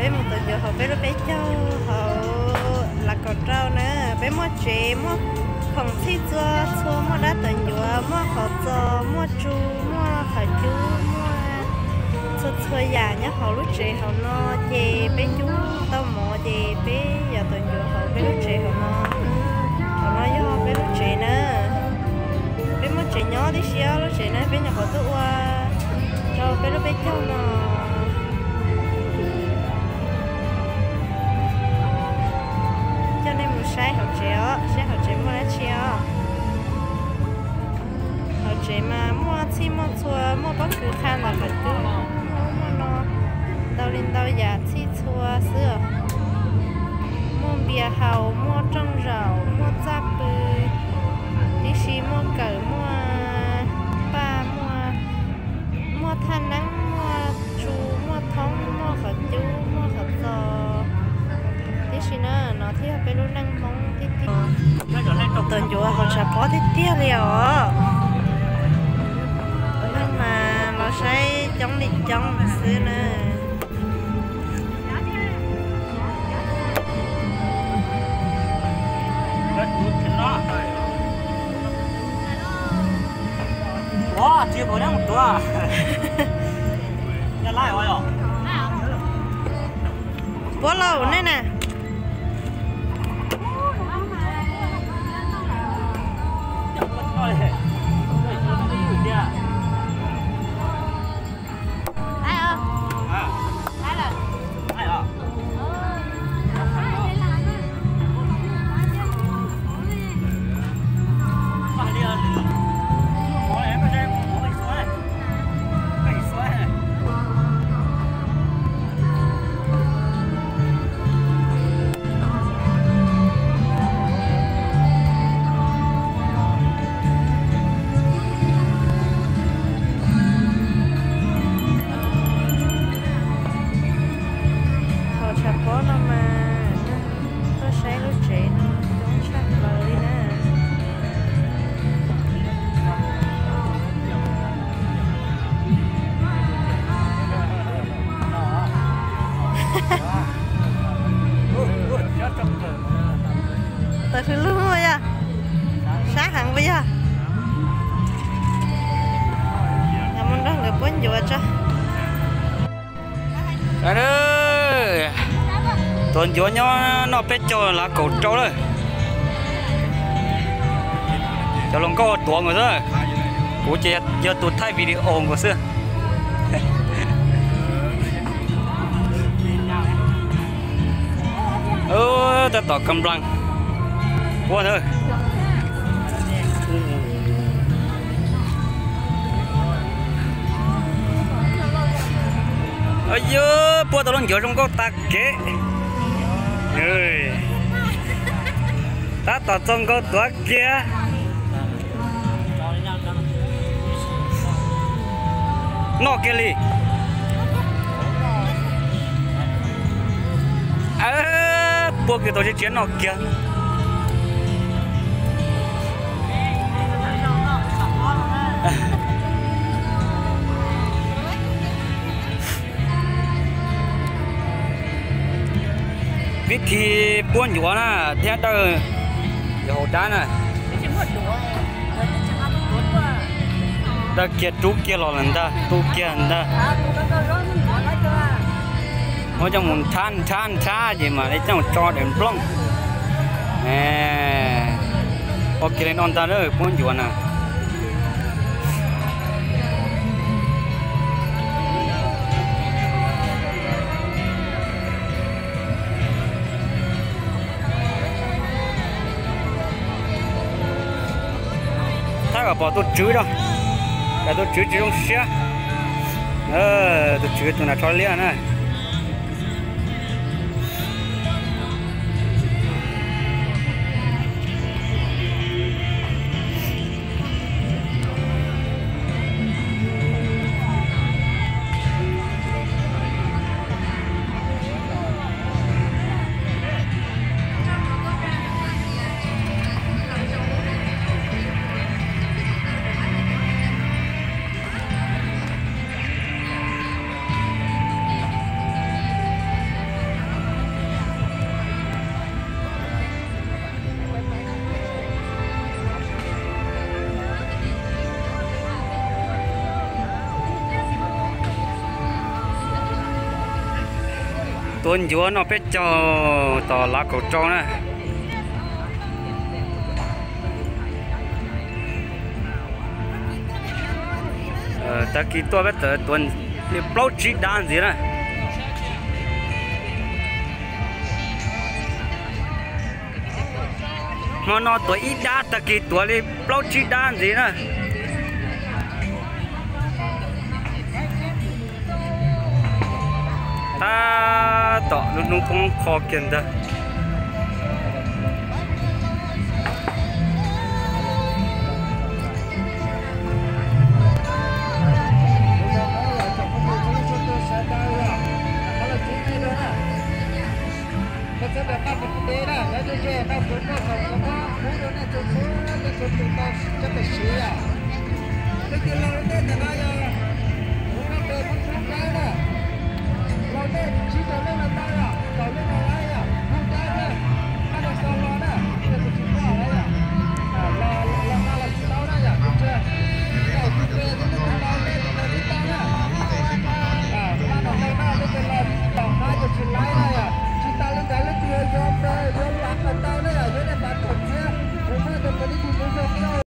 bé một tuần giờ họ bé nó bé châu họ là cậu trâu nữa bé mua chế mua không xí chua mua đá tuần giờ mua họ cho mua chú mua khởi chú mua chua già nhá họ lúc chế họ nó chế bé chú tao mò chế bé giờ tuần giờ họ bé lúc chế họ nói với họ bé lúc chế nữa bé mua chế nhỏ tí xíu lúc chế nữa bé nhà họ tự qua cho bé lúc bé châu nó sai học chế mua lá chia học chế mà mua chi mua chua mua bất cứ khăn là phải cứ mua nó đau lên đau già chi chua sữa mua bia hàu mua trăng rau mua giáp bự đi xí mua cờ mua ba mua than nắng mua chú mua thống mua khẩu chú mua khẩu giò xí nữa nó thì phải luôn năng mong tí tuần chúa họ sẽ có tí tia liều nhưng mà nó sẽ chống đi chống xứ nữa wow chia bữa đang một tua nhà lại rồi bố lâu nữa nè tại sao luôn rồi à sáng hẳn bây giờ nhà mình đó người bốn giờ cho ơi tuần chúa nó bé cho là cổ trâu đấy cho lòng có tuồng rồi đó của chị giờ tụt thay video của xưa ta tỏ cầm lăng quá thôi ơi dơ bữa tao đang giữa trong có ta kế ơi ta tỏ trong có tua kia nó kia li bữa kia tôi sẽ chiến nó kia biết thì buôn nhúa nè theo tao giờ hồ đá nè ta kia trú kia lò lần ta tu kia lần ta mỗi trong một than xa gì mà lấy trong cho đèn plong nè ok lên on ta đó buôn nhúa nè ta bỏ tôi chửi đâu, là tôi chửi chỉ trong xe, tôi chửi tôi là cho liền này. tuần chúa nó biết cho tỏ lá cổ trâu nè ta kỹ tôi biết tới tuần thì bao chỉ đan gì nè mà nó tuổi ít đá ta kỹ tuổi thì bao chỉ đan gì nè ta tỏ nó cũng khó kiện đó